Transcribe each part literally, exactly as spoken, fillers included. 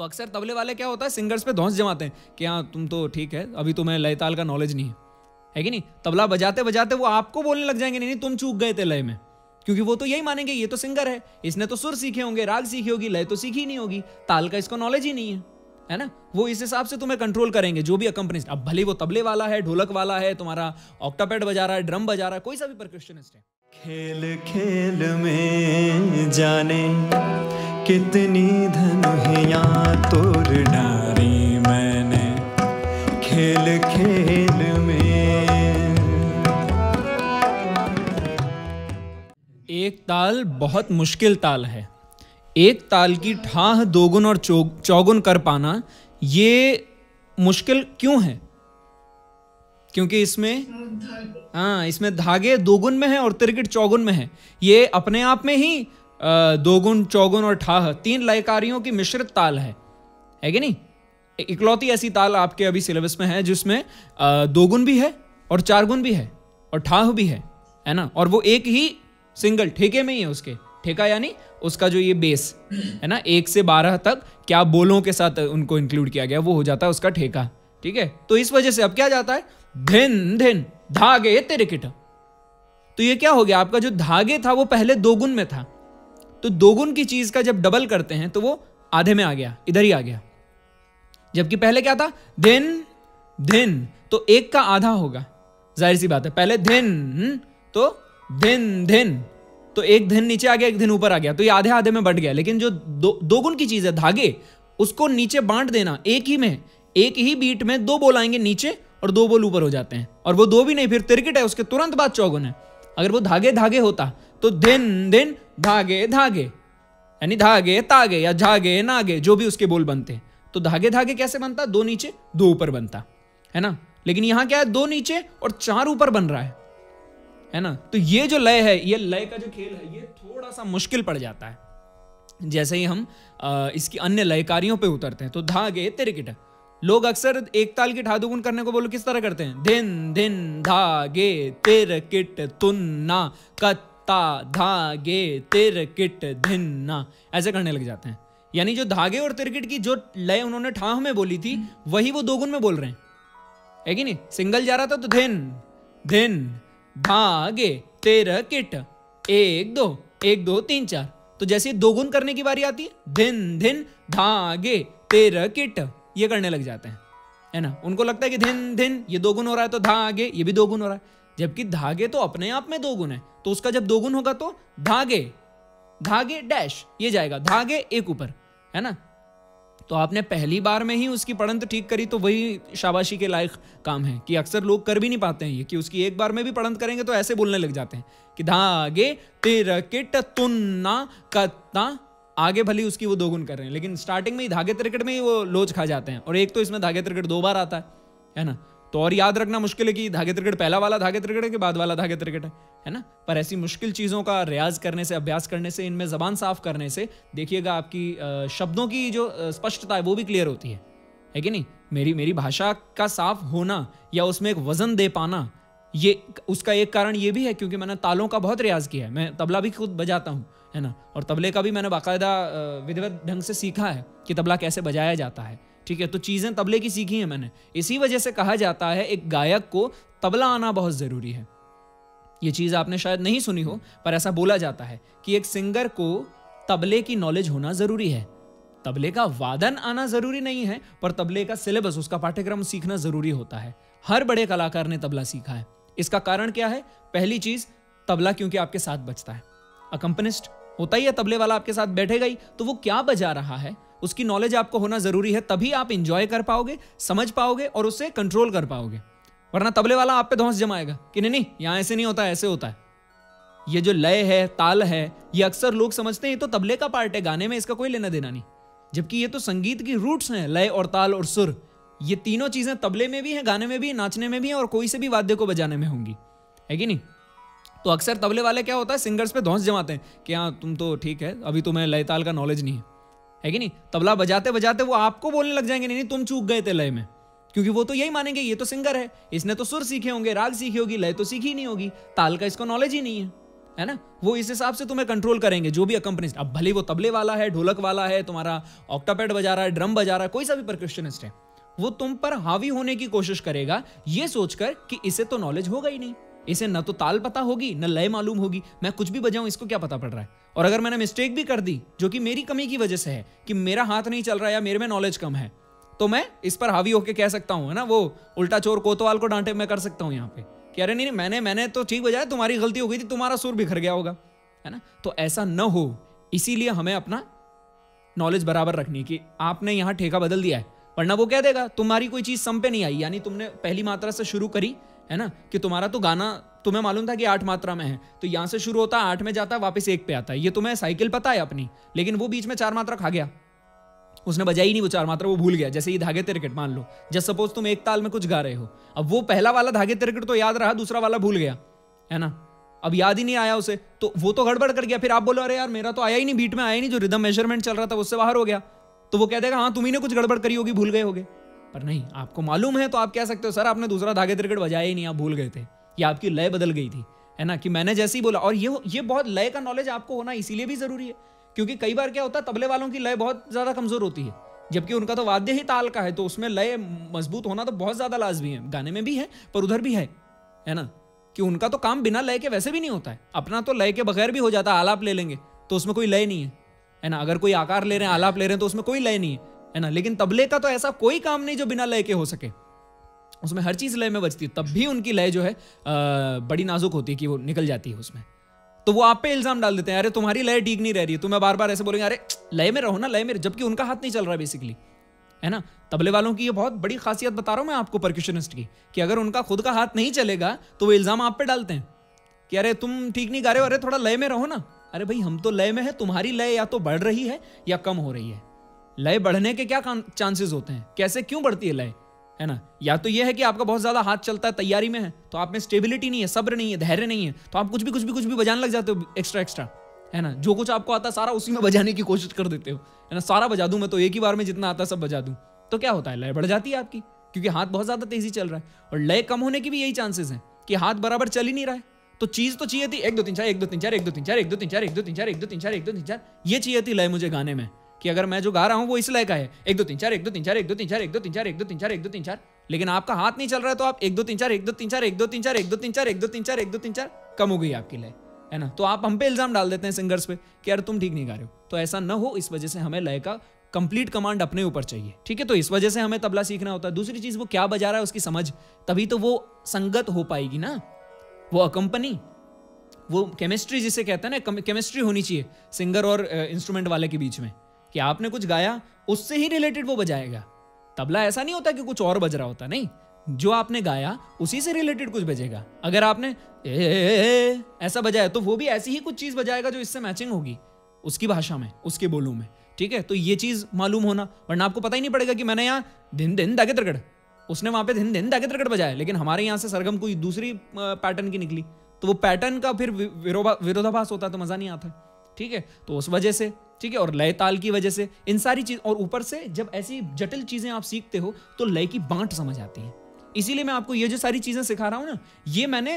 तो अक्सर तबले वाले क्या होता है, सिंगर्स पे धौंस जमाते हैं कि हाँ तुम तो ठीक है, अभी तुम्हें लय ताल का नॉलेज नहीं है, है कि नहीं। तबला बजाते बजाते वो आपको बोलने लग जाएंगे, नहीं नहीं तुम चूक गए थे लय में, क्योंकि वो तो यही मानेंगे ये तो सिंगर है, इसने तो सुर सीखे होंगे, राग सीखी होगी, लय तो सीखी नहीं होगी, ताल का इसको नॉलेज ही नहीं है, है ना। वो इस हिसाब से तुम्हें कंट्रोल करेंगे, जो भी अकम्पनिस्ट, अब भले वो तबले वाला है, ढोलक वाला है, तुम्हारा ऑक्टापैड बजा रहा है, ड्रम बजा रहा है, कोई सा भी परकशनिस्ट है। खेल खेल में जाने कितनी धनुहियाँ तोड़ डाली मैंने, खेल खेल में। एक ताल बहुत मुश्किल ताल है। एक ताल की ठाह दोगुन और चौगुन कर पाना ये मुश्किल क्यों है? क्योंकि इसमें हाँ इसमें धागे दोगुन में है और तिरकिट चौगुन में है। ये अपने आप में ही दोगुन, चौगुन और ठाह तीन लयकारियों की मिश्रित ताल है, है कि नहीं। इकलौती ऐसी ताल आपके अभी सिलेबस में है जिसमें दोगुन भी है और चार गुण भी है और ठाह भी है, है ना। और वो एक ही सिंगल ठेके में ही है, उसके ठेका यानी उसका जो ये बेस है ना, एक से बारह तक क्या बोलों के साथ उनको इंक्लूड किया गया, वो हो जाता है उसका ठेका, ठीक है। तो इस वजह से अब क्या जाता है, धिन धिन धागे तिरकिट। तो ये क्या हो गया, आपका जो धागे था वो पहले दोगुन में था, तो दोगुन की चीज का जब डबल करते हैं तो वो आधे में आ गया, इधर ही आ गया। जबकि पहले क्या था, धिन धिन, तो एक का आधा होगा, जाहिर सी बात है। पहले धिन तो धिन धिन, तो एक धिन नीचे आ गया, एक धिन ऊपर आ गया, तो ये आधे आधे में बंट गया। लेकिन जो दो दोगुन की चीज है धागे, उसको नीचे बांट देना, एक ही में, एक ही बीट में दो बोल आएंगे नीचे और दो बोल ऊपर हो जाते हैं। और वो दो भी नहीं, फिर तिरकिट है, उसके तुरंत बाद चौगुन है। अगर वो धागे धागे होता तो धिन धिन धागे धागे, यानी धागे तागे या झागे नागे, जो भी उसके बोल बनते। तो धागे धागे कैसे बनता, दो नीचे दो ऊपर बनता है ना। लेकिन यहां क्या है, दो नीचे और चार ऊपर बन रहा है, है ना। तो ये जो लय है, ये लय का जो खेल है, ये थोड़ा सा मुश्किल पड़ जाता है जैसे ही हम आ, इसकी अन्य लयकारियों पे उतरते हैं। तो धागे तिरकिट, लोग अक्सर एक ताल की ठाह दोगुन करने को बोलो किस तरह करते हैं, धिन धिन धागे तिरकिट तुन्ना कत्ता धागे तिरकिट धिन्ना, ऐसे करने लग जाते हैं। यानी जो धागे और तिरकिट की जो लय उन्होंने ठाह में बोली थी वही वो दोगुन में बोल रहे हैं, है कि नहीं। सिंगल जा रहा था तो धिन धिन धागे तिरकिट, एक दो एक दो तीन चार, तो जैसे दोगुन करने की बारी आती है, धिन धिन धागे तिरकिट, ये करने लग जाते हैं, है ना। उनको लगता है कि धिन धिन ये दोगुन हो रहा है तो धागे ये भी दोगुन हो रहा है, जबकि धागे तो अपने आप में दोगुन है। तो उसका जब दोगुन होगा तो धागे धागे डैश ये जाएगा, धागे एक ऊपर, है ना। तो आपने पहली बार में ही उसकी पढ़ंत ठीक करी तो वही शाबाशी के लायक काम है, कि अक्सर लोग कर भी नहीं पाते हैं ये, कि उसकी एक बार में भी पढ़ंत करेंगे तो ऐसे बोलने लग जाते हैं कि धागे तिरकिट तुन्ना कत्ता, आगे भली उसकी वो दोगुन कर रहे हैं, लेकिन स्टार्टिंग में ही धागे तिरकिट में ही वो लोच खा जाते हैं। और एक तो इसमें धागे तिरकिट दो बार आता है, है ना। तो और याद रखना मुश्किल है कि धागे तिरकिट पहला वाला धागे तिरकिट है कि बाद वाला धागे तिरकिट है, है ना। पर ऐसी मुश्किल चीज़ों का रियाज करने से, अभ्यास करने से, इनमें जबान साफ करने से देखिएगा आपकी शब्दों की जो स्पष्टता है वो भी क्लियर होती है, है कि नहीं। मेरी मेरी भाषा का साफ होना या उसमें एक वजन दे पाना, ये उसका एक कारण ये भी है क्योंकि मैंने तालों का बहुत रियाज किया है। मैं तबला भी खुद बजाता हूँ, है ना, और तबले का भी मैंने बाकायदा विधिवत ढंग से सीखा है कि तबला कैसे बजाया जाता है, ठीक है। तो चीज़ें तबले की सीखी हैं मैंने। इसी वजह से कहा जाता है एक गायक को तबला आना बहुत ज़रूरी है। ये चीज़ आपने शायद नहीं सुनी हो, पर ऐसा बोला जाता है कि एक सिंगर को तबले की नॉलेज होना ज़रूरी है। तबले का वादन आना ज़रूरी नहीं है, पर तबले का सिलेबस, उसका पाठ्यक्रम सीखना ज़रूरी होता है। हर बड़े कलाकार ने तबला सीखा है। इसका कारण क्या है, पहली चीज़, तबला क्योंकि आपके साथ बजता है, अकम्पनिस्ट होता ही है, तबले वाला आपके साथ बैठेगा ही, तो वो क्या बजा रहा है उसकी नॉलेज आपको होना जरूरी है, तभी आप इंजॉय कर पाओगे, समझ पाओगे और उससे कंट्रोल कर पाओगे। वरना तबले वाला आप पे धौंस जमाएगा कि नहीं नहीं यहाँ ऐसे नहीं होता, ऐसे होता है। ये जो लय है, ताल है, ये अक्सर लोग समझते हैं ये तो तबले का पार्ट है, गाने में इसका कोई लेना देना नहीं, जबकि ये तो संगीत की रूट्स हैं। लय और ताल और सुर, ये तीनों चीजें तबले में भी हैं, गाने में भी हैं, नाचने में भी हैं और कोई से भी वाद्य को बजाने में होंगी, है कि नहीं। तो अक्सर तबले वाले क्या होता है, सिंगर्स पे धौंस जमाते हैं कि हाँ तुम तो ठीक है, अभी तुम्हें लय ताल का नॉलेज नहीं है, है कि नहीं। तबला बजाते बजाते वो आपको बोलने लग जाएंगे, नहीं नहीं तुम चूक गए थे लय में, क्योंकि वो तो यही मानेंगे ये तो सिंगर है, इसने तो सुर सीखे होंगे, राग सीखी होगी, लय तो सीखी नहीं होगी, ताल का इसको नॉलेज ही नहीं है, है ना, वो इस हिसाब से तुम्हें कंट्रोल करेंगे जो भी अकम्पनिस्ट। अब भले वो तबले वाला है, ढोलक वाला है, तुम्हारा ऑक्टापैड बजा रहा है, ड्रम बजा रहा है, कोई सा भी परकशनिस्ट है, वो तुम पर हावी होने की कोशिश करेगा ये सोचकर कि इसे तो नॉलेज होगा ही नहीं, इसे न तो ताल पता होगी न लय मालूम होगी, मैं कुछ भी बजाऊं इसको क्या पता पड़ रहा है। और अगर मैंने मिस्टेक भी कर दी जो कि मेरी कमी की वजह से है कि मेरा हाथ नहीं चल रहा है या मेरे में नॉलेज कम है, तो मैं इस पर हावी होकर कह सकता हूं, है ना, वो उल्टा चोर कोतवाल को डांटे मैं कर सकता हूं यहाँ पे कि अरे नहीं नहीं मैंने मैंने तो ठीक बजाया, तुम्हारी गलती हो गई थी, तुम्हारा सुर बिखर गया होगा, है ना। तो ऐसा न हो, इसीलिए हमें अपना नॉलेज बराबर रखनी कि आपने यहाँ ठेका बदल दिया है, वरना वो कह देगा तुम्हारी कोई चीज सम पे नहीं आई, यानी तुमने पहली मात्रा से शुरू करी, है ना, कि तुम्हारा तो गाना तुम्हें मालूम था कि आठ मात्रा में है, तो यहां से शुरू होता है, आठ में जाता है, वापस एक पे आता है, ये तुम्हें साइकिल पता है अपनी, लेकिन वो बीच में चार मात्रा खा गया, उसने बजाई नहीं वो चार मात्रा, वो भूल गया। जैसे ये धागे तिरकट मान लो, जस्ट सपोज तुम एक ताल में कुछ गा रहे हो, अब वो पहला वाला धागे तिरकट तो याद रहा, दूसरा वाला भूल गया, है ना, अब याद ही नहीं आया उसे, तो वो तो गड़बड़ कर गया। फिर आप बोलो अरे यार मेरा तो आया ही नहीं, बीट में आया ही नहीं, जो रिदम मेजरमेंट चल रहा था उससे बाहर हो गया, तो वो कह देगा हाँ तुम्ही ने कुछ गड़बड़ करी होगी, भूल गए होगे। पर नहीं, आपको मालूम है तो आप कह सकते हो सर आपने दूसरा धागे तिरकट बजाया ही नहीं, आप भूल गए थे, या आपकी लय बदल गई थी, है ना, कि मैंने जैसे ही बोला। और ये ये बहुत लय का नॉलेज आपको होना इसीलिए भी जरूरी है, क्योंकि कई बार क्या होता है तबले वालों की लय बहुत ज्यादा कमजोर होती है, जबकि उनका तो वाद्य ही ताल का है, तो उसमें लय मजबूत होना तो बहुत ज्यादा लाजमी है, गाने में भी है पर उधर भी है, है ना, कि उनका तो काम बिना लय के वैसे भी नहीं होता है, अपना तो लय के बगैर भी हो जाता है। आलाप ले लेंगे तो उसमें कोई लय नहीं है, है ना, अगर कोई आकार ले रहे हैं, आलाप ले रहे हैं तो उसमें कोई लय नहीं है, है ना, लेकिन तबले का तो ऐसा कोई काम नहीं जो बिना लय के हो सके, उसमें हर चीज लय में बजती है, तब भी उनकी लय जो है आ, बड़ी नाजुक होती है कि वो निकल जाती है उसमें। तो वो आप पे इल्जाम डाल देते हैं, अरे तुम्हारी लय ठीक नहीं रह रही है, तुम्हें बार बार ऐसे बोलेंगे अरे लय में रहो ना, लय में, जबकि उनका हाथ नहीं चल रहा है बेसिकली, है ना। तबले वालों की ये बहुत बड़ी खासियत बता रहा हूं मैं आपको परक्यूशनिस्ट की, कि अगर उनका खुद का हाथ नहीं चलेगा तो वो इल्जाम आप पे डालते हैं कि अरे तुम ठीक नहीं गा रहे हो, अरे थोड़ा लय में रहो ना। अरे भाई हम तो लय में है, तुम्हारी लय या तो बढ़ रही है या कम हो रही है। लय बढ़ने के क्या चांसेस होते हैं, कैसे क्यों बढ़ती है लय, है ना, या तो ये है कि आपका बहुत ज्यादा हाथ चलता है, तैयारी में है, तो आप में स्टेबिलिटी नहीं है, सब्र नहीं है, धैर्य नहीं है, तो आप कुछ भी कुछ भी कुछ भी बजाने लग जाते हो एक्स्ट्रा एक्स्ट्रा, है ना, जो कुछ आपको आता है सारा उसी में बजाने की कोशिश कर देते हो, है ना, सारा बजा दूं मैं तो एक ही बार में जितना आता है सब बजा दूं, तो क्या होता है लय बढ़ जाती है आपकी, क्योंकि हाथ बहुत ज्यादा तेजी चल रहा है। और लय कम होने की भी यही चांसेस हैं कि हाथ बराबर चल ही नहीं रहा है, तो चीज तो चाहिए थी एक दो तीन चार एक दो तीन चार एक दो तीन चार एक दो तीन चार एक दो तीन चार एक दो तीन चार एक दो तीन चार, ये चाहिए थी लय मुझे गाने में, कि अगर मैं जो गा रहा हूं वो इस लय का है, एक दो तीन चार एक दो तीन चार एक दो तीन चार एक दो तीन चार एक दो तीन चार एक दो तीन चार, लेकिन आपका हाथ नहीं चल रहा है तो आप एक दो तीन चार एक दो तीन चार एक दो तीन चार एक दो तीन चार एक दो तीन चार एक दो तीन चार, कम हो गई आपकी लय, है ना। तो आप हम पे इल्जाम डाल देते हैं सिंगर्स पे कि यार तुम ठीक नहीं गा रहे हो, तो ऐसा न हो, इस वजह से हमें लय का कंप्लीट कमांड अपने ऊपर चाहिए, ठीक है। तो इस वजह से हमें तबला सीखना होता है। दूसरी चीज वो क्या बजा रहा है उसकी समझ, तभी तो वो संगत हो पाएगी ना, वो अकम्पनी, वो केमिस्ट्री जिसे कहते हैं ना, केमिस्ट्री होनी चाहिए सिंगर और इंस्ट्रूमेंट वाले के बीच में, कि आपने कुछ गाया उससे ही रिलेटेड वो बजाएगा। तबला ऐसा नहीं होता कि कुछ और बज रहा होता, नहीं, जो आपने गाया उसी से रिलेटेड कुछ बजेगा। अगर आपने ए, ए, ए, ए, ऐसा बजाया तो वो भी ऐसी ही कुछ चीज बजाएगा जो इससे मैचिंग होगी उसकी भाषा में, उसके बोलों में, ठीक है। तो ये चीज मालूम होना, वरना आपको पता ही नहीं पड़ेगा कि मैंने यहाँ दिन दिन दागे तिरकड़, उसने वहां पे दिन दिन दागे तिरकड़ बजाया, लेकिन हमारे यहाँ से सरगम कोई दूसरी पैटर्न की निकली, तो वो पैटर्न का फिर विरोधाभास होता है, तो मजा नहीं आता, ठीक है। तो उस वजह से, ठीक है, और लय ताल की वजह से इन सारी चीज, और ऊपर से जब ऐसी जटिल चीजें आप सीखते हो तो लय की बांट समझ आती है। इसीलिए मैं आपको ये जो सारी चीजें सिखा रहा हूं ना, ये मैंने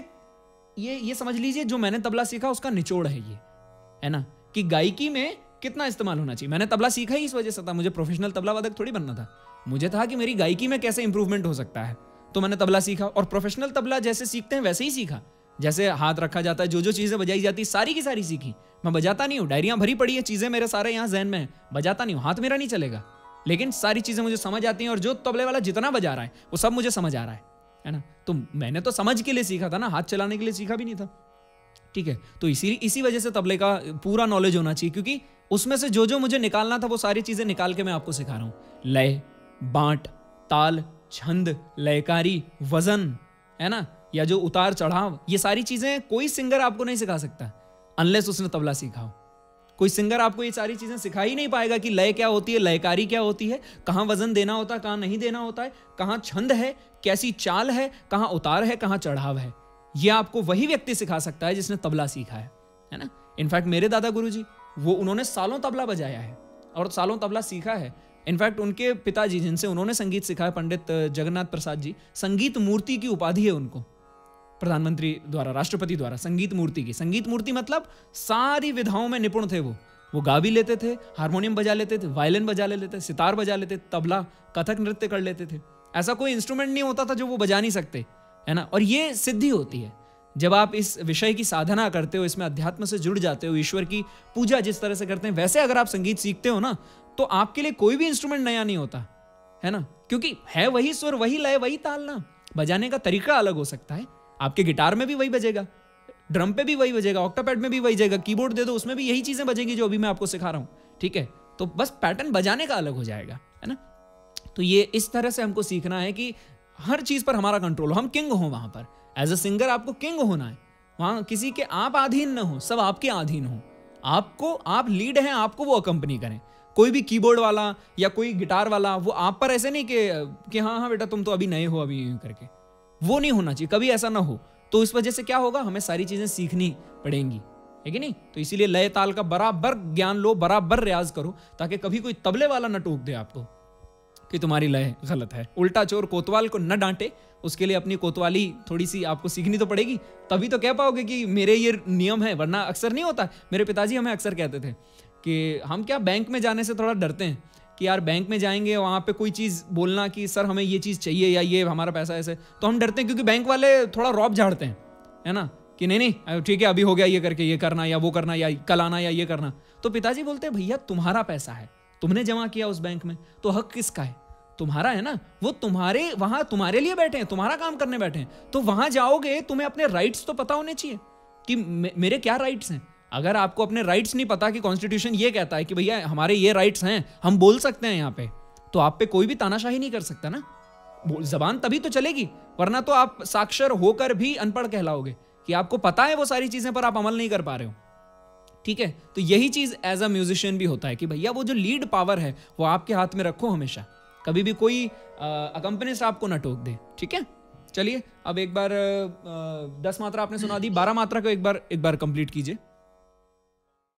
ये ये समझ लीजिए जो मैंने तबला सीखा उसका निचोड़ है ये, है ना, कि गायकी में कितना इस्तेमाल होना चाहिए। मैंने तबला सीखा ही इस वजह से था, मुझे प्रोफेशनल तबला वादक थोड़ी बनना था, मुझे था कि मेरी गायकी में कैसे इंप्रूवमेंट हो सकता है, तो मैंने तबला सीखा। और प्रोफेशनल तबला जैसे सीखते हैं वैसे ही सीखा, जैसे हाथ रखा जाता है, जो जो चीजें बजाई जाती सारी की सारी सीखी। मैं बजाता नहीं हूँ, डायरियां भरी पड़ी है, चीजें मेरे सारे यहाँ ज़हन में है, बजाता नहीं हूँ, हाथ मेरा नहीं चलेगा, लेकिन सारी चीजें मुझे समझ आती हैं, और जो तबले वाला जितना बजा रहा है वो सब मुझे समझ आ रहा है, है ना। तो मैंने तो समझ के लिए सीखा था ना, हाथ चलाने के लिए सीखा भी नहीं था, ठीक है। तो इसी इसी वजह से तबले का पूरा नॉलेज होना चाहिए, क्योंकि उसमें से जो जो मुझे निकालना था वो सारी चीजें निकाल के मैं आपको सिखा रहा हूँ। लय, बांट, ताल, छंद, लयकारी, वजन, है ना, या जो उतार चढ़ाव, ये सारी चीजें कोई सिंगर आपको नहीं सिखा सकता अनलेस उसने तबला सीखा हो। कोई सिंगर आपको ये सारी चीजें सिखा ही नहीं पाएगा कि लय क्या होती है, लयकारी क्या होती है, कहाँ वजन देना होता है, कहाँ नहीं देना होता है, कहाँ छंद है, कैसी चाल है, कहाँ उतार है, कहाँ चढ़ाव है। ये आपको वही व्यक्ति सिखा सकता है जिसने तबला सीखा है, है ना। इनफैक्ट मेरे दादा गुरुजी, वो उन्होंने सालों तबला बजाया है और सालों तबला सीखा है। इनफैक्ट उनके पिताजी जिनसे उन्होंने संगीत सीखा है, पंडित जगन्नाथ प्रसाद जी, संगीत मूर्ति की उपाधि है उनको, प्रधानमंत्री द्वारा, राष्ट्रपति द्वारा संगीत मूर्ति की। संगीत मूर्ति मतलब सारी विधाओं में निपुण थे वो वो गा भी लेते थे, हारमोनियम बजा लेते थे, वायलिन बजा लेते थे, सितार बजा लेते, तबला, कथक नृत्य कर लेते थे। ऐसा कोई इंस्ट्रूमेंट नहीं होता था जो वो बजा नहीं सकते, है ना। और ये सिद्धि होती है जब आप इस विषय की साधना करते हो, इसमें अध्यात्म से जुड़ जाते हो, ईश्वर की पूजा जिस तरह से करते हैं वैसे अगर आप संगीत सीखते हो ना, तो आपके लिए कोई भी इंस्ट्रूमेंट नया नहीं होता, है ना। क्योंकि है वही सुर, वही लय, वही ताल ना। बजाने का तरीका अलग हो सकता है, आपके गिटार में भी वही बजेगा, ड्रम पे भी वही बजेगा, ऑक्टापैड में भी वही बजेगा, कीबोर्ड दे दो उसमें भी यही चीजें बजेंगी जो अभी मैं आपको सिखा रहा हूं, ठीक है। तो बस पैटर्न बजाने का अलग हो जाएगा, है ना। तो ये इस तरह से हमको सीखना है कि हर चीज पर हमारा कंट्रोल हो, हम किंग हो वहां पर। एज अ सिंगर आपको किंग होना है, वहां किसी के आप अधीन न हो, सब आपके अधीन हो। आपको, आप लीड हैं, आपको वो अकंपनी करें। कोई भी कीबोर्ड वाला या कोई गिटार वाला वो आप पर ऐसे नहीं कि कि हाँ हाँ बेटा तुम तो अभी नए हो, अभी करके, वो नहीं होना चाहिए, कभी ऐसा ना हो। तो इस वजह से क्या होगा, हमें सारी चीजें सीखनी पड़ेंगी, है कि नहीं। तो इसीलिए लय ताल का बराबर ज्ञान लो, बराबर रियाज करो, ताकि कभी कोई तबले वाला न टोक दे आपको कि तुम्हारी लय गलत है। उल्टा चोर कोतवाल को न डांटे, उसके लिए अपनी कोतवाली थोड़ी सी आपको सीखनी तो पड़ेगी, तभी तो कह पाओगे कि मेरे ये नियम है। वरना अक्सर नहीं होता, मेरे पिताजी हमें अक्सर कहते थे कि हम क्या बैंक में जाने से थोड़ा डरते हैं कि यार बैंक में जाएंगे, वहाँ पे कोई चीज़ बोलना कि सर हमें ये चीज़ चाहिए या ये हमारा पैसा ऐसे, तो हम डरते हैं क्योंकि बैंक वाले थोड़ा रौब झाड़ते हैं, है ना, कि नहीं नहीं ठीक है अभी हो गया, ये करके ये करना या वो करना या कल आना या ये करना। तो पिताजी बोलते हैं भैया तुम्हारा पैसा है, तुमने जमा किया उस बैंक में, तो हक किसका है, तुम्हारा है ना। वो तुम्हारे वहां तुम्हारे लिए बैठे हैं, तुम्हारा काम करने बैठे हैं। तो वहां जाओगे तुम्हें अपने राइट्स तो पता होने चाहिए कि मे, मेरे क्या राइट्स हैं। अगर आपको अपने राइट्स नहीं पता कि कॉन्स्टिट्यूशन ये कहता है कि भैया हमारे ये राइट्स हैं, हम बोल सकते हैं यहाँ पे, तो आप पे कोई भी तानाशाही नहीं कर सकता ना। जबान तभी तो चलेगी, वरना तो आप साक्षर होकर भी अनपढ़ कहलाओगे कि आपको पता है वो सारी चीजें पर आप अमल नहीं कर पा रहे हो, ठीक है। तो यही चीज एज अ म्यूजिशियन भी होता है कि भैया वो जो लीड पावर है वो आपके हाथ में रखो हमेशा, कभी भी कोई अकम्पनिस्ट आपको ना टोक दे, ठीक है। चलिए अब एक बार आ, दस मात्रा आपने सुना दी, बारह मात्रा को एक बार एक बार कंप्लीट कीजिए।